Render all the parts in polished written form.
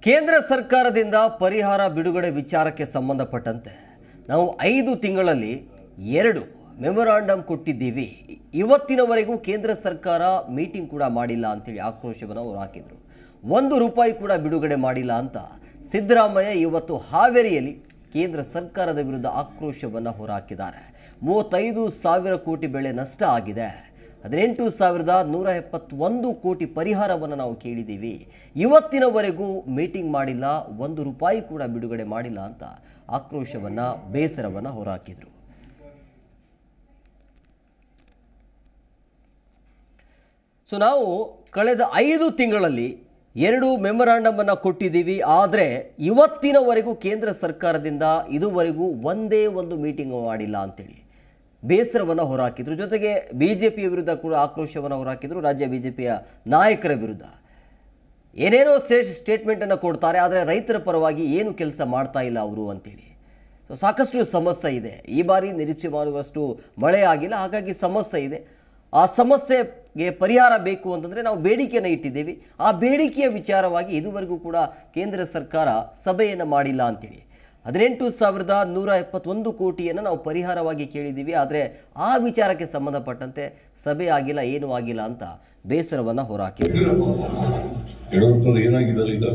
ಕೇಂದ್ರ ಸರ್ಕಾರದಿಂದ ಪರಿಹಾರ ಬಿಡುಗಡೆ ವಿಚಾರಕ್ಕೆ ಸಂಬಂಧಪಟ್ಟಂತೆ ನಾವು 5 ತಿಂಗಳಲ್ಲಿ 2 ಮೆಮೊರಾಂಡಮ್ ಕೊಟ್ಟಿದ್ದೀವಿ. ಇವತ್ತಿನವರೆಗೂ ಕೇಂದ್ರ ಸರ್ಕಾರ ಮೀಟಿಂಗ್ ಕೂಡ ಮಾಡಿಲ್ಲ ಅಂತೇಳಿ ಆಕ್ರೋಶವನ್ನು ಅವರು ಹಾಕಿದರು. 1 ರೂಪಾಯಿ ಕೂಡ ಬಿಡುಗಡೆ ಮಾಡಿಲ್ಲ ಅಂತ ಸಿದ್ದರಾಮಯ್ಯ ಇವತ್ತು ಹಾವೇರಿಯಲ್ಲಿ ಕೇಂದ್ರ ಸರ್ಕಾರದ ವಿರುದ್ಧ ಆಕ್ರೋಶವನ್ನು ಹೊರಹಾಕಿದ್ದಾರೆ. 35,000 ಕೋಟಿ ಬೆಳೆ ನಷ್ಟ ಆಗಿದೆ. 18,171 ಕೋಟಿ ಪರಿಹಾರವನ್ನು ನಾವು ಕೇಳಿದ್ದೀವಿ. ಇವತ್ತಿನವರೆಗೂ ಮೀಟಿಂಗ್ ಮಾಡಿಲ್ಲ, 1 ರೂಪಾಯಿ ಕೂಡ ಬಿಡುಗಡೆ ಮಾಡಿಲ್ಲ ಅಂತ ಆಕ್ರೋಶವನ್ನು ಬೇಸರವನ್ನು ಹೊರಹಾಕಿದರು. ಸೊ ನಾವು ಕಳೆದ 5 ತಿಂಗಳಲ್ಲಿ 2 ಮೆಮೊರಾಂಡಮ್ ಅನ್ನು ಕೊಟ್ಟಿದ್ದೀವಿ. ಆದರೆ ಇವತ್ತಿನವರೆಗೂ ಕೇಂದ್ರ ಸರ್ಕಾರದಿಂದ ಇದುವರೆಗೂ ಒಂದೇ ಒಂದು ಮೀಟಿಂಗ್ ಮಾಡಿಲ್ಲ ಅಂತೇಳಿ ಬೇಸರವನ್ನು ಹೊರಹಾಕಿದ್ರು. ಜೊತೆಗೆ ಬಿಜೆಪಿಯ ವಿರುದ್ಧ ಕೂಡ ಆಕ್ರೋಶವನ್ನು ಹೊರಹಾಕಿದ್ರು. ರಾಜ್ಯ ಬಿಜೆಪಿಯ ನಾಯಕರ ವಿರುದ್ಧ ಏನೇನೋ ಸ್ಟೇಟ್ಮೆಂಟನ್ನು ಕೊಡ್ತಾರೆ, ಆದರೆ ರೈತರ ಪರವಾಗಿ ಏನು ಕೆಲಸ ಮಾಡ್ತಾ ಇಲ್ಲ ಅವರು ಅಂತೇಳಿ. ಸೊ ಸಾಕಷ್ಟು ಸಮಸ್ಯೆ ಇದೆ. ಈ ಬಾರಿ ನಿರೀಕ್ಷೆ ಮಾಡುವಷ್ಟು ಮಳೆ ಆಗಿಲ್ಲ, ಹಾಗಾಗಿ ಸಮಸ್ಯೆ ಇದೆ. ಆ ಸಮಸ್ಯೆಗೆ ಪರಿಹಾರ ಬೇಕು ಅಂತಂದರೆ ನಾವು ಬೇಡಿಕೆಯನ್ನು ಇಟ್ಟಿದ್ದೇವೆ. ಆ ಬೇಡಿಕೆಯ ವಿಚಾರವಾಗಿ ಇದುವರೆಗೂ ಕೂಡ ಕೇಂದ್ರ ಸರ್ಕಾರ ಸಭೆಯನ್ನು ಮಾಡಿಲ್ಲ ಅಂತೇಳಿ 18,171 ಕೋಟಿಯನ್ನು ನಾವು ಪರಿಹಾರವಾಗಿ ಕೇಳಿದ್ದೀವಿ. ಆದರೆ ಆ ವಿಚಾರಕ್ಕೆ ಸಂಬಂಧಪಟ್ಟಂತೆ ಸಭೆ ಆಗಿಲ್ಲ, ಏನೂ ಆಗಿಲ್ಲ ಅಂತ ಬೇಸರವನ್ನು ಹೊರಹಾಕಿದ್ದಾರೆ. ಏನಾಗಿದ್ದಾರೆ ಈಗ?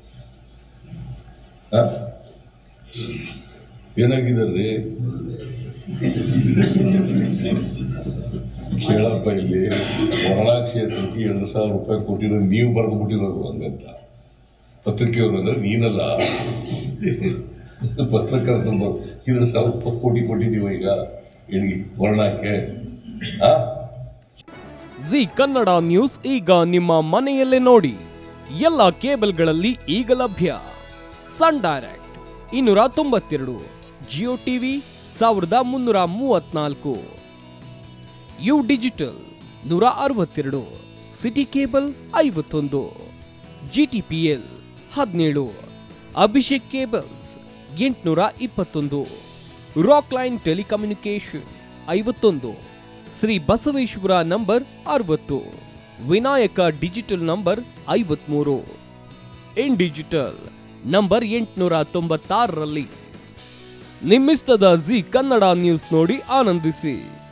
ಏನಾಗಿದ್ದಾರೆ ಕೇಳಪ್ಪ, ಇಲ್ಲಿ ವರ್ಣಾ ಕ್ಷೇತ್ರಕ್ಕೆ 2,000 ರೂಪಾಯಿ ಕೊಟ್ಟಿರೋದು ನೀವು ಬರೆದು ಬಿಟ್ಟಿರೋದು ಹಂಗಂತ. ಪತ್ರಿಕೆಯವರು ಅಂದ್ರೆ ನೀನಲ್ಲ, ಪತ್ರಕರ್ತ 2,000 ರೂಪಾಯಿ ಕೋಟಿ ಕೊಟ್ಟಿದ್ದೀವ ಈಗ ವರ್ಣಾಕ್ಕೆ. ಜಿ ಕನ್ನಡ ನ್ಯೂಸ್ ಈಗ ನಿಮ್ಮ ಮನೆಯಲ್ಲೇ ನೋಡಿ. ಎಲ್ಲ ಕೇಬಲ್ಗಳಲ್ಲಿ ಈಗ ಲಭ್ಯ. Sun Direct 292, Jio TV 1334, U digital 162, city cable 51, GTPL 17, Abhishek cables 821, rock line telecommunication 51, Shri Basaveshwara number 60, Vinayaka digital number 53, in digital number 896ರಲ್ಲಿ. ನಿಮ್ಮಿಸ್ತದ ಜಿ ಕನ್ನಡ ನ್ಯೂಸ್ ನೋಡಿ ಆನಂದಿಸಿ.